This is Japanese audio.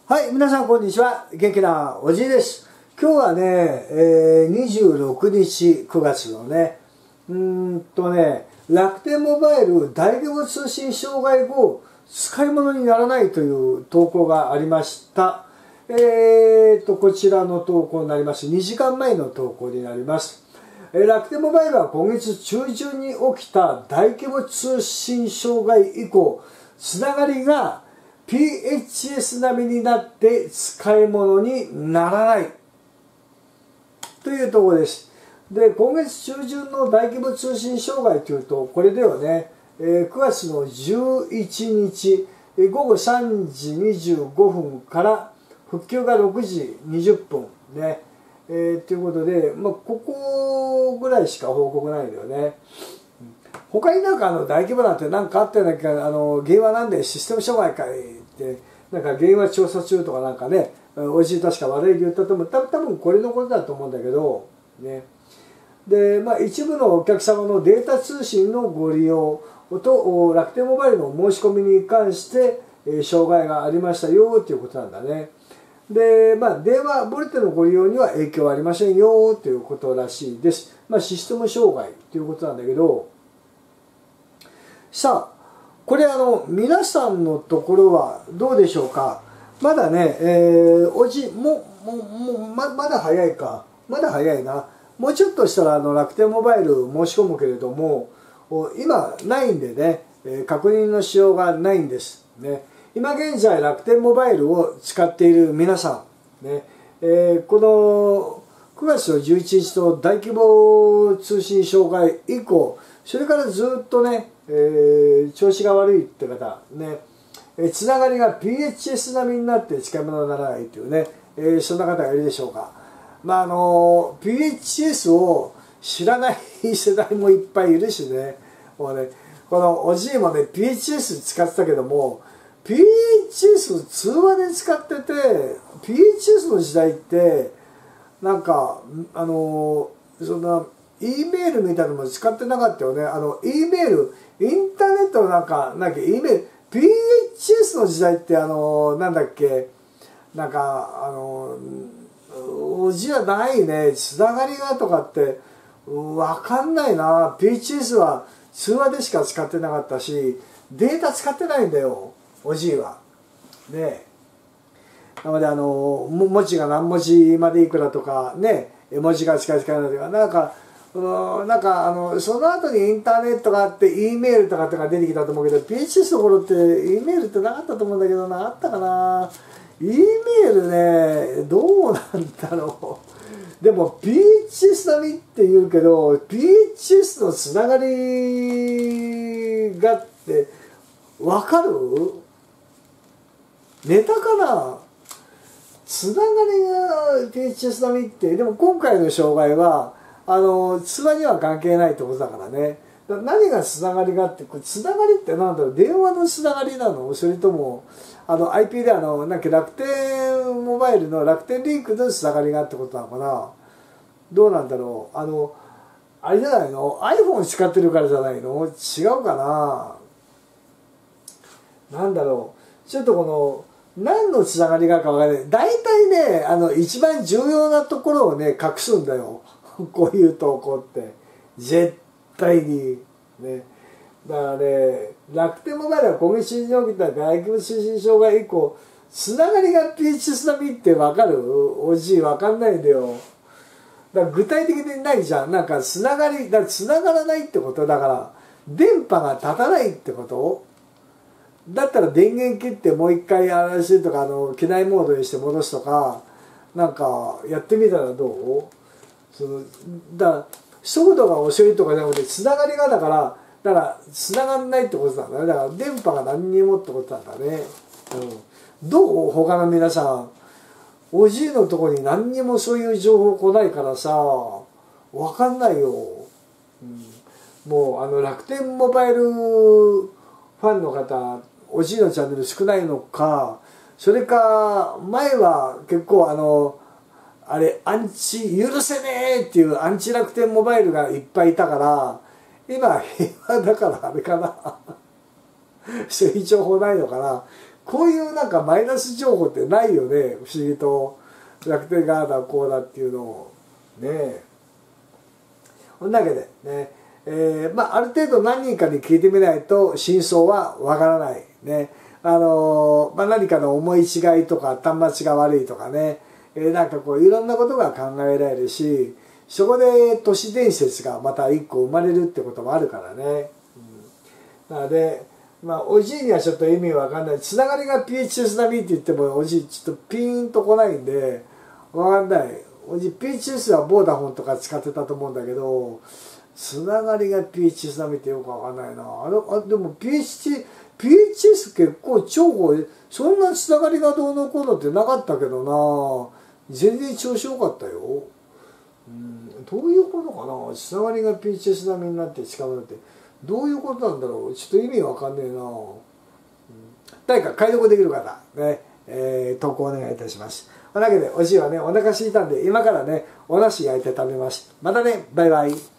はい、皆さんこんにちは。元気なおじいです。今日はね、26日9月のね、楽天モバイル大規模通信障害後、使い物にならないという投稿がありました。こちらの投稿になります。2時間前の投稿になります。楽天モバイルは今月中旬に起きた大規模通信障害以降、つながりがPHS 並みになって使い物にならないというところです。で、今月中旬の大規模通信障害というと、これではね、9月の11日午後3時25分から復旧が6時20分ね、ということで、ここぐらいしか報告ないんだよね。他になんか大規模なんて何かあったような原因はなんでシステム障害かいってなんか原因は調査中とかなんかね、おいしい確か悪い言ったと思う。多分これのことだと思うんだけどね。で、一部のお客様のデータ通信のご利用と楽天モバイルの申し込みに関して障害がありましたよということなんだね。で、電話ボルテのご利用には影響はありませんよということらしいです。システム障害ということなんだけど、さあ、これ皆さんのところはどうでしょうか。まだね、まだ早いか。まだ早いな。もうちょっとしたら楽天モバイル申し込むけれども、今ないんでね、確認のしようがないんです。ね、今現在楽天モバイルを使っている皆さん、ね、この9月の11日の大規模通信障害以降、それからずっとね、調子が悪いって方ね、つながりが PHS 並みになって使い物にならないというね、そんな方がいるでしょうか。PHS を知らない世代もいっぱいいるしね、もうね、このおじいもね PHS 使ってたけども、 PHS 通話で使ってて、 PHS の時代ってなんかそんな E メールみたいなのも使ってなかったよね。E メール、インターネットなんか E メール、PHS の時代ってなんだっけ、なんかおじやないね、つながりがとかってわかんないな。PHS は通話でしか使ってなかったし、データ使ってないんだよ、おじいは。ね、なので文字が何文字までいくらとかね、絵文字が使いなとか、その後にインターネットがあって E メールとかが出てきたと思うけど、 PHS の頃って E メールってなかったと思うんだけどな。あったかな。 E メールね、どうなんだろう。でも PHS 並みって言うけど、 PHS のつながりがって分かる？ネタかな。つながりが PHS 並みって、でも今回の障害は通話には関係ないってことだからね。何がつながりがって、これつながりって何だろう。電話のつながりなの？それともIP でなんか楽天モバイルの楽天リンクのつながりがってことなのかな。どうなんだろう。あれじゃないの？ iPhone 使ってるからじゃないの？違うかな。なんだろう。ちょっと何のつながりがか分からない。大体ね、一番重要なところをね、隠すんだよ。こういう投稿って。絶対に。ね。だからね、楽天モバイルは今月中に起きた大規模通信障害以降、つながりが PHS 並みって分かる？おじい分かんないんだよ。だから具体的にないじゃん。なんかつながり、つながらないってことだから、電波が立たないってこと？だったら電源切ってもう一回あれするとか、機内モードにして戻すとか、なんかやってみたらどう？だから速度が遅いとかじゃなくて、つながりがだからつながんないってことなんだね。だから電波が何にもってことなんだね。どう？他の皆さん、おじいのとこに何にもそういう情報来ないからさ、わかんないよ。もう楽天モバイルファンの方、おじいのチャンネル少ないのか、それか前は結構アンチ許せねえっていうアンチ楽天モバイルがいっぱいいたから、今平和だからあれかなそういう情報ないのかな。 こういうなんかマイナス情報ってないよね、不思議と。楽天がだこうだっていうのをね。そんだけでね、ある程度何人かに聞いてみないと真相はわからないね。何かの思い違いとか端末が悪いとかね、なんかこういろんなことが考えられるし、そこで都市伝説がまた一個生まれるってこともあるからね。なので、おじいにはちょっと意味わかんない。つながりが PHS 並みって言っても、おじいちょっとピーンとこないんで、わかんない。おじい PHS はボーダフォンとか使ってたと思うんだけど、つながりが PHS 並みってよくわかんないな。でも PHS 結構重宝、そんなつながりがどうのこうのってなかったけどな。全然調子良かったよ。どういうことかな。つながりが PHS 並みになって近くなって。どういうことなんだろう。ちょっと意味わかんねえな。誰か解読できる方、ね、投稿お願いいたします。というわけで、おじいはね、お腹空いたんで、今からね、お梨焼いて食べます。またね、バイバイ。